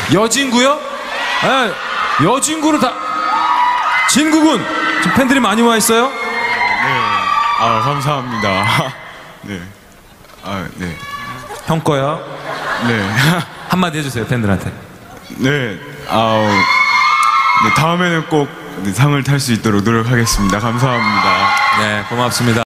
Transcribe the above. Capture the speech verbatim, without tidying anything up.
여진구요? 네, 여진구로 다. 진구군, 지금 팬들이 많이 와 있어요? 네. 아, 감사합니다. 네. 아, 네. 형 거야. 네. 한마디 해주세요, 팬들한테. 네. 아우. 네, 다음에는 꼭 상을 탈 수 있도록 노력하겠습니다. 감사합니다. 네, 고맙습니다.